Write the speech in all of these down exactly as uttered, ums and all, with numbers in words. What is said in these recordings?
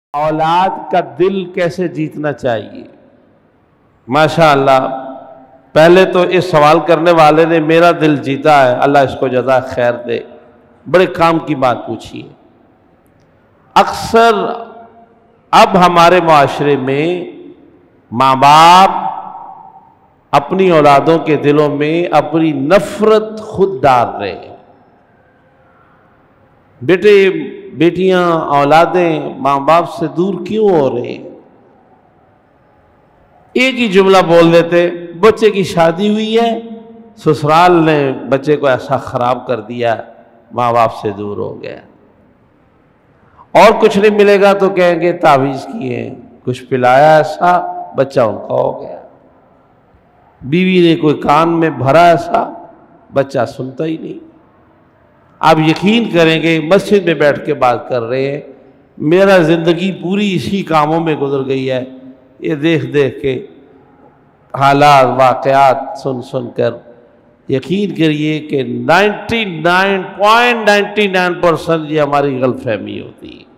اولاد کا دل کیسے جیتنا چاہیے؟ ماشاءاللہ، پہلے تو اس سوال کرنے والے نے میرا دل جیتا ہے، اللہ اس کو جزائے خیر دے، بڑے کام کی بات پوچھی ہے۔ اکثر اب ہمارے معاشرے میں ماں باپ اپنی اولادوں کے دلوں میں اپنی نفرت خود ڈال رہے ہیں۔ بیٹے بیٹیاں اولادیں ماں باپ سے دور کیوں ہو رہے ہیں؟ ایک ہی جملہ بول دیتے، بچے کی شادی ہوئی ہے، سسرال نے بچے کو ایسا خراب کر دیا، ماں باپ سے دور ہو گیا۔ اور کچھ نہیں ملے گا تو کہیں گے تعویذ کیے، کچھ پلایا ایسا بچہ ان کا ہو گیا۔ بیوی نے کوئی کان میں بھرا ایسا بچہ سنتا ہی نہیں۔ آپ یقین کریں گے، مسجد میں بیٹھ کے بات کر رہے ہیں، میرا زندگی پوری اسی کاموں میں گزر گئی ہے، یہ دیکھ دیکھ کے حالات واقعات سن سن کر یقین کریے کہ ninety nine point ninety nine percent یہ ہماری غلط فہمی ہوتی ہے۔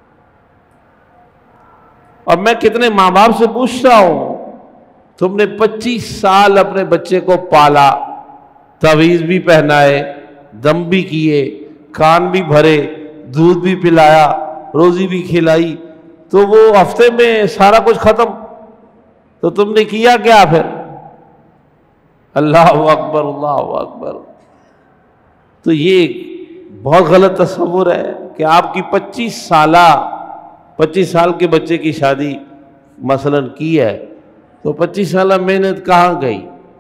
اور میں کتنے ماں باپ سے پوچھتا ہوں، تم نے پچیس سال اپنے بچے کو پالا، تعویذ بھی پہنائے، دم بھی کیے، کان بھی بھرے، دودھ بھی پلایا، روزی بھی کھلائی، تو وہ ہفتے میں سارا کچھ ختم، تو تم نے کیا کیا پھر؟ اللہ اکبر، اللہ اکبر۔ تو یہ بہت غلط تصور ہے کہ آپ کی پچیس سالہ پچیس سال کے بچے کی شادی مثلاً کی ہے، تو پچیس سالہ محنت کہاں گئی؟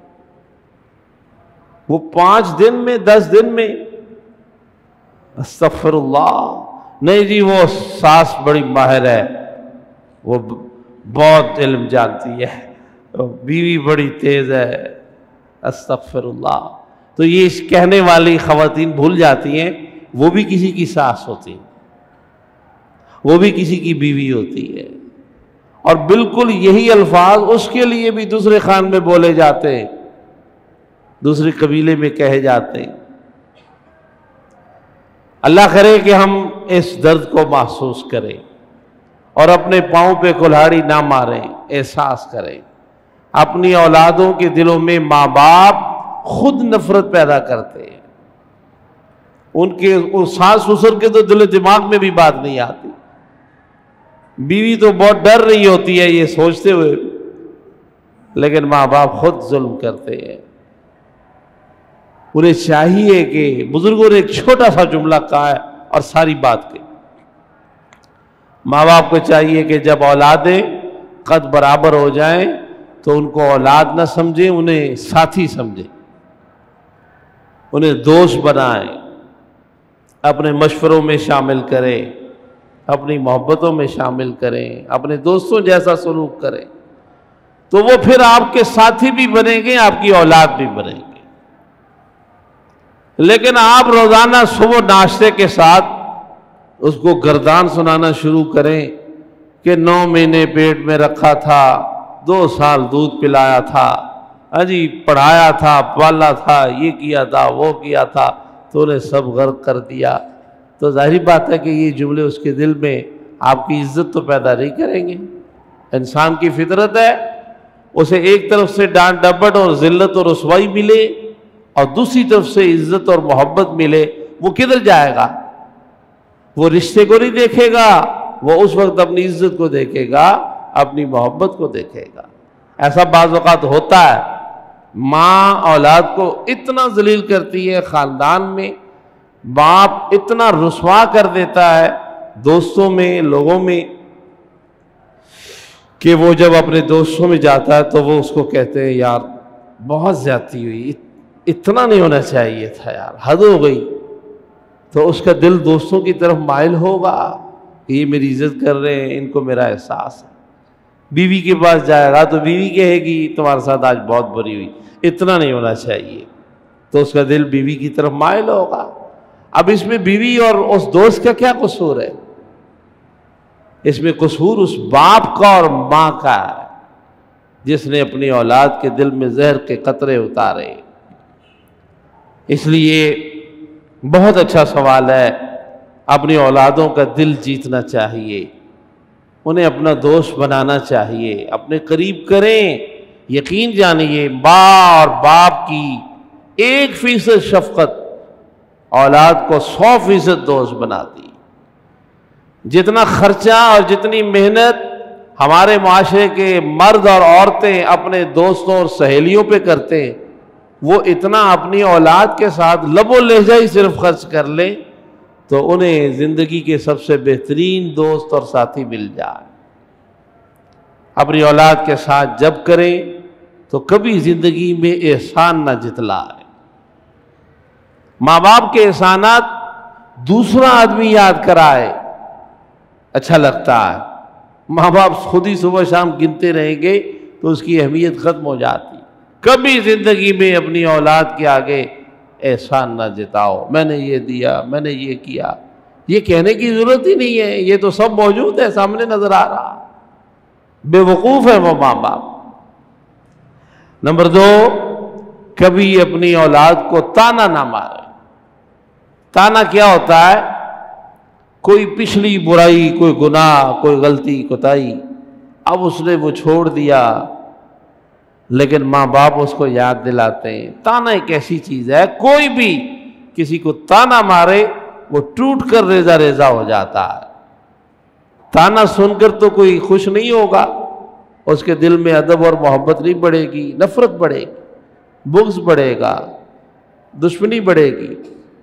وہ پانچ دن میں، دس دن میں، استغفر اللہ، نہیں جی وہ ساس بڑی ماہر ہے، وہ بہت علم جانتی ہے، بیوی بڑی تیز ہے، استغفر اللہ۔ تو یہ کہنے والی خواتین بھول جاتی ہیں وہ بھی کسی کی ساس ہوتی ہے، وہ بھی کسی کی بیوی ہوتی ہے، اور بالکل یہی الفاظ اس کے لیے بھی دوسرے خان میں بولے جاتے ہیں، دوسرے قبیلے میں کہے جاتے ہیں۔ اللہ کرے کہ ہم اس درد کو محسوس کریں اور اپنے پاؤں پہ کلہاڑی نہ ماریں، احساس کریں۔ اپنی اولادوں کے دلوں میں ماں باپ خود نفرت پیدا کرتے ہیں، ان کے ساس سسر کے تو دل و دماغ میں بھی بات نہیں آتی، بیوی تو بہت ڈر رہی ہوتی ہے یہ سوچتے ہوئے، لیکن ماں باپ خود ظلم کرتے ہیں۔ انہیں چاہیے کہ بزرگوں نے ایک چھوٹا سا جملہ کہا ہے اور ساری بات کی، ماں باپ کو چاہیے کہ جب اولادیں قد برابر ہو جائیں تو ان کو اولاد نہ سمجھیں، انہیں ساتھی سمجھیں، انہیں دوست بنائیں، اپنے مشوروں میں شامل کریں، اپنی محبتوں میں شامل کریں، اپنے دوستوں جیسا سلوک کریں، تو وہ پھر آپ کے ساتھی بھی بنیں گے، آپ کی اولاد بھی بنیں گے۔ لیکن آپ روزانہ صبح ناشتے کے ساتھ اس کو گردان سنانا شروع کریں کہ نو مہینے پیٹ میں رکھا تھا، دو سال دودھ پلایا تھا، ہاں جی پڑھایا تھا، پالا تھا، یہ کیا تھا، وہ کیا تھا، تو انہیں سب غرق کر دیا، تو ظاہری بات ہے کہ یہ جملے اس کے دل میں آپ کی عزت تو پیدا نہیں کریں گے۔ انسان کی فطرت ہے، اسے ایک طرف سے ڈانٹ ڈپٹ اور ذلت اور رسوائی ملے اور دوسری طرف سے عزت اور محبت ملے، وہ کدھر جائے گا؟ وہ رشتے کو نہیں دیکھے گا، وہ اس وقت اپنی عزت کو دیکھے گا، اپنی محبت کو دیکھے گا۔ ایسا بعض اوقات ہوتا ہے، ماں اولاد کو اتنا ذلیل کرتی ہے خاندان میں، باپ اتنا رسوا کر دیتا ہے دوستوں میں، لوگوں میں، کہ وہ جب اپنے دوستوں میں جاتا ہے تو وہ اس کو کہتے ہیں یار بہت زیادتی ہوئی، اتنا نہیں ہونا چاہیے تھا یار، حد ہو گئی، تو اس کا دل دوستوں کی طرف مائل ہوگا کہ یہ میری عزت کر رہے ہیں، ان کو میرا احساس ہے۔ بیوی کے پاس جائے گا تو بیوی کہے گی تمہارے ساتھ آج بہت بری ہوئی، اتنا نہیں ہونا چاہیے، تو اس کا دل بیوی کی طرف مائل ہوگا۔ اب اس میں بیوی اور اس دوست کا کیا قصور ہے؟ اس میں قصور اس باپ کا اور ماں کا ہے جس نے اپنی اولاد کے دل میں زہر کے قطرے اتارے۔ اس لیے بہت اچھا سوال ہے، اپنی اولادوں کا دل جیتنا چاہیے۔ انہیں اپنا دوست بنانا چاہیے، اپنے قریب کریں۔ یقین جانیے ماں اور باپ کی ایک فیصد شفقت اولاد کو سو فیصد دوست بناتی۔ جتنا خرچہ اور جتنی محنت ہمارے معاشرے کے مرد اور عورتیں اپنے دوستوں اور سہیلیوں پہ کرتے ہیں، وہ اتنا اپنی اولاد کے ساتھ لب و لہجہ ہی صرف خرچ کر لیں تو انہیں زندگی کے سب سے بہترین دوست اور ساتھی مل جائے۔ اپنی اولاد کے ساتھ جب کریں تو کبھی زندگی میں احسان نہ جتلائے۔ ماں باپ کے احسانات دوسرا آدمی یاد کرائے، اچھا لگتا ہے۔ ماں باپ خود ہی صبح شام گنتے رہیں گے تو اس کی اہمیت ختم ہو جاتی۔ کبھی زندگی میں اپنی اولاد کے آگے احسان نہ جتاؤ، میں نے یہ دیا، میں نے یہ کیا، یہ کہنے کی ضرورت ہی نہیں ہے، یہ تو سب موجود ہے، سامنے نظر آ رہا۔ بے وقوف ہے وہ ماں باپ۔ نمبر دو، کبھی اپنی اولاد کو تانا نہ مارے۔ تانا کیا ہوتا ہے؟ کوئی پچھلی برائی، کوئی گناہ، کوئی غلطی کوتاہی، اب اس نے وہ چھوڑ دیا لیکن ماں باپ اس کو یاد دلاتے ہیں۔ تانا ایک ایسی چیز ہے، کوئی بھی کسی کو تانا مارے وہ ٹوٹ کر ریزہ ریزہ ہو جاتا ہے۔ تانا سن کر تو کوئی خوش نہیں ہوگا، اس کے دل میں ادب اور محبت نہیں بڑھے گی، نفرت بڑھے گی، بغض بڑھے گا، دشمنی بڑھے گی۔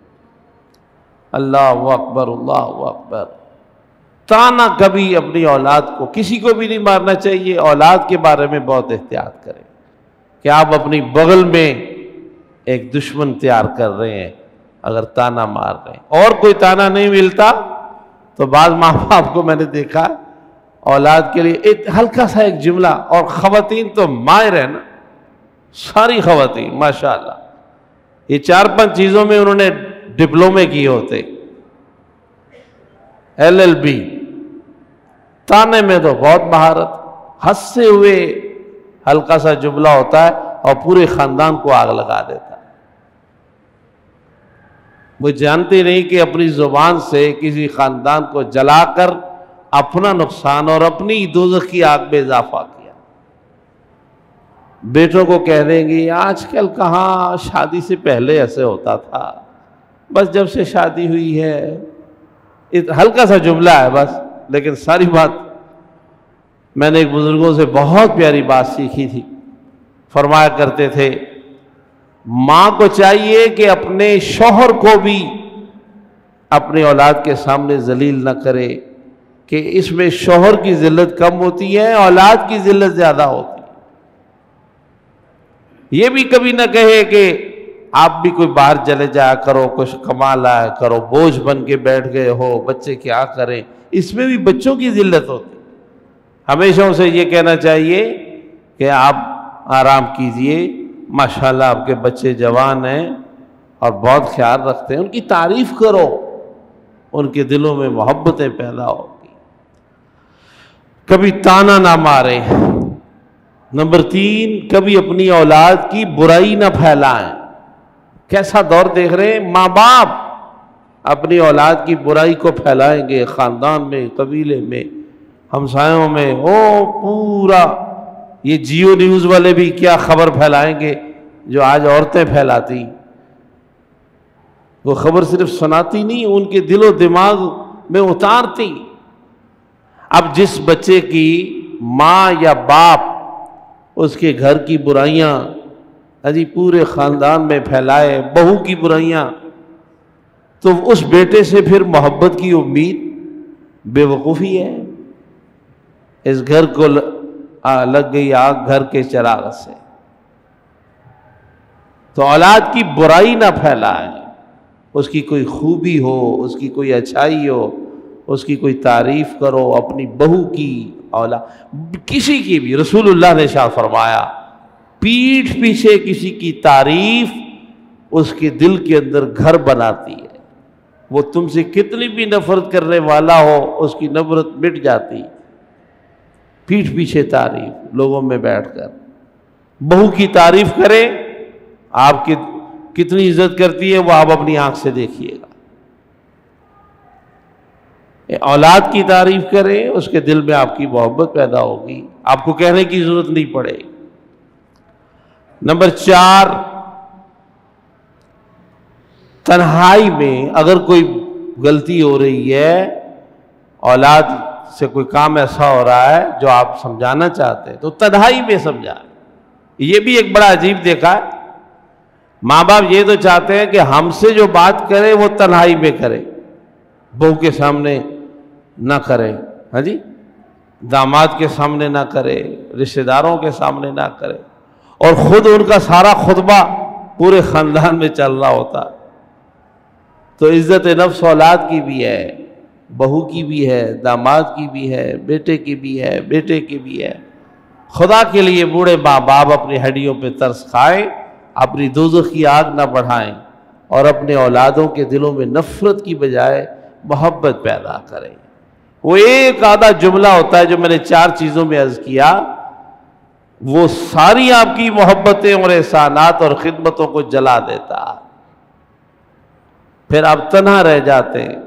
اللہ اکبر، اللہ اکبر۔ تانا کبھی اپنی اولاد کو، کسی کو بھی نہیں مارنا چاہیے۔ اولاد کے بارے میں بہت احتیاط کریں کہ آپ اپنی بغل میں ایک دشمن تیار کر رہے ہیں اگر تانا مار رہے ہیں۔ اور کوئی تانا نہیں ملتا تو بعض ماں باپ کو میں نے دیکھا اولاد کے لیے ایک ہلکا سا ایک جملہ، اور خواتین تو ماہر ہیں نا، ساری خواتین ماشاءاللہ، یہ چار پانچ چیزوں میں انہوں نے ڈپلومے کیے ہوتے، ایل ایل بی۔ تانے میں تو بہت مہارت، ہنستے ہوئے ہلکا سا جملہ ہوتا ہے اور پورے خاندان کو آگ لگا دیتا ہے۔ وہ جانتے نہیں کہ اپنی زبان سے کسی خاندان کو جلا کر اپنا نقصان اور اپنی دوزخ کی آگ میں اضافہ کیا۔ بیٹوں کو کہہ دیں گے آج کل کہاں، شادی سے پہلے ایسے ہوتا تھا، بس جب سے شادی ہوئی ہے، ہلکا سا جملہ ہے بس، لیکن ساری بات۔ میں نے ایک بزرگوں سے بہت پیاری بات سیکھی تھی، فرمایا کرتے تھے ماں کو چاہیے کہ اپنے شوہر کو بھی اپنی اولاد کے سامنے ذلیل نہ کرے، کہ اس میں شوہر کی ذلت کم ہوتی ہے، اولاد کی ذلت زیادہ ہوتی ہے۔ یہ بھی کبھی نہ کہے کہ آپ بھی کوئی باہر چلے جایا کرو، کچھ کما لایا کرو، بوجھ بن کے بیٹھ گئے ہو، بچے کیا کریں، اس میں بھی بچوں کی ذلت ہوتی ہے۔ ہمیشہ اسے یہ کہنا چاہیے کہ آپ آرام کیجئے، ماشاءاللہ آپ کے بچے جوان ہیں اور بہت خیال رکھتے ہیں، ان کی تعریف کرو، ان کے دلوں میں محبتیں پیدا ہوگی۔ کبھی تانا نہ مارے۔ نمبر تین، کبھی اپنی اولاد کی برائی نہ پھیلائیں۔ کیسا دور دیکھ رہے ہیں، ماں باپ اپنی اولاد کی برائی کو پھیلائیں گے، خاندان میں، قبیلے میں، ہمسایوں میں، او پورا۔ یہ جیو نیوز والے بھی کیا خبر پھیلائیں گے جو آج عورتیں پھیلاتی۔ وہ خبر صرف سناتی نہیں، ان کے دل و دماغ میں اتارتی۔ اب جس بچے کی ماں یا باپ اس کے گھر کی برائیاں ابھی پورے خاندان میں پھیلائے، بہو کی برائیاں، تو اس بیٹے سے پھر محبت کی امید بے وقوفی ہے۔ اس گھر کو لگ گئی آگ گھر کے چراغ سے۔ تو اولاد کی برائی نہ پھیلائے، اس کی کوئی خوبی ہو، اس کی کوئی اچھائی ہو، اس کی کوئی تعریف کرو۔ اپنی بہو کی، اولاد کسی کی بھی، رسول اللہ نے ارشاد فرمایا پیٹھ پیچھے کسی کی تعریف اس کے دل کے اندر گھر بناتی ہے۔ وہ تم سے کتنی بھی نفرت کرنے والا ہو، اس کی نفرت مٹ جاتی۔ پیٹھ پیچھے تعریف، لوگوں میں بیٹھ کر بہو کی تعریف کریں، آپ کی کتنی عزت کرتی ہے وہ آپ اپنی آنکھ سے دیکھیے گا۔ اولاد کی تعریف کریں، اس کے دل میں آپ کی محبت پیدا ہوگی، آپ کو کہنے کی ضرورت نہیں پڑے گی۔ نمبر چار، تنہائی میں اگر کوئی غلطی ہو رہی ہے، اولاد سے کوئی کام ایسا ہو رہا ہے جو آپ سمجھانا چاہتے ہیں تو تنہائی میں سمجھائیں۔ یہ بھی ایک بڑا عجیب دیکھا ہے، ماں باپ یہ تو چاہتے ہیں کہ ہم سے جو بات کرے وہ تنہائی میں کرے، بہو کے سامنے نہ کرے، ہاں جی، داماد کے سامنے نہ کرے، رشتہ داروں کے سامنے نہ کرے، اور خود ان کا سارا خطبہ پورے خاندان میں چل رہا ہوتا۔ تو عزت نفس اولاد کی بھی ہے، بہو کی بھی ہے، داماد کی بھی ہے، بیٹے کی بھی ہے، بیٹے کی بھی ہے۔ خدا کے لیے بوڑھے ماں باپ اپنی ہڈیوں پہ ترس کھائیں، اپنی دوزخ کی آگ نہ بڑھائیں، اور اپنے اولادوں کے دلوں میں نفرت کی بجائے محبت پیدا کریں۔ وہ ایک آدھا جملہ ہوتا ہے جو میں نے چار چیزوں میں عرض کیا، وہ ساری آپ کی محبتیں اور احسانات اور خدمتوں کو جلا دیتا، پھر آپ تنہا رہ جاتے ہیں۔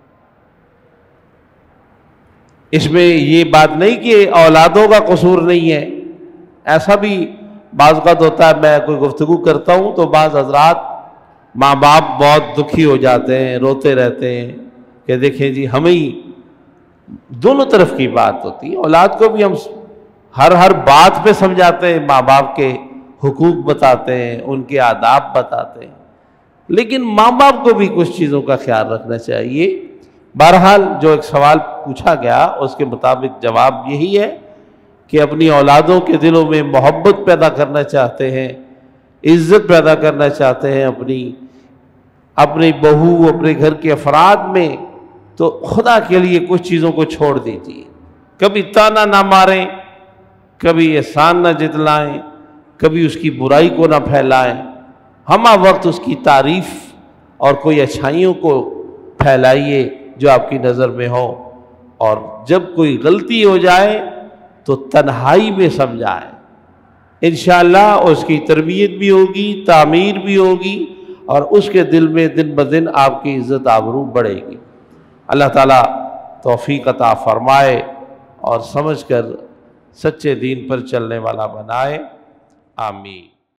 اس میں یہ بات نہیں کہ اولادوں کا قصور نہیں ہے، ایسا بھی بعض اوقات ہوتا ہے، میں کوئی گفتگو کرتا ہوں تو بعض حضرات ماں باپ بہت دکھی ہو جاتے ہیں، روتے رہتے ہیں کہ دیکھیں جی ہمیں ہی، دونوں طرف کی بات ہوتی ہے، اولاد کو بھی ہم ہر ہر بات پہ سمجھاتے ہیں، ماں باپ کے حقوق بتاتے ہیں، ان کے آداب بتاتے ہیں، لیکن ماں باپ کو بھی کچھ چیزوں کا خیال رکھنا چاہیے۔ بہرحال جو ایک سوال پوچھا گیا اس کے مطابق جواب یہی ہے کہ اپنی اولادوں کے دلوں میں محبت پیدا کرنا چاہتے ہیں، عزت پیدا کرنا چاہتے ہیں اپنی اپنی بہو، اپنے گھر کے افراد میں، تو خدا کے لیے کچھ چیزوں کو چھوڑ دیجیے۔ کبھی تانا نہ ماریں، کبھی احسان نہ جتلائیں، کبھی اس کی برائی کو نہ پھیلائیں، ہمہ وقت اس کی تعریف اور کوئی اچھائیوں کو پھیلائیے جو آپ کی نظر میں ہو، اور جب کوئی غلطی ہو جائے تو تنہائی میں سمجھائیں، انشاءاللہ اس کی تربیت بھی ہوگی، تعمیر بھی ہوگی، اور اس کے دل میں دن بدن آپ کی عزت آبرو بڑھے گی۔ اللہ تعالیٰ توفیق عطا فرمائے اور سمجھ کر سچے دین پر چلنے والا بنائے، آمین۔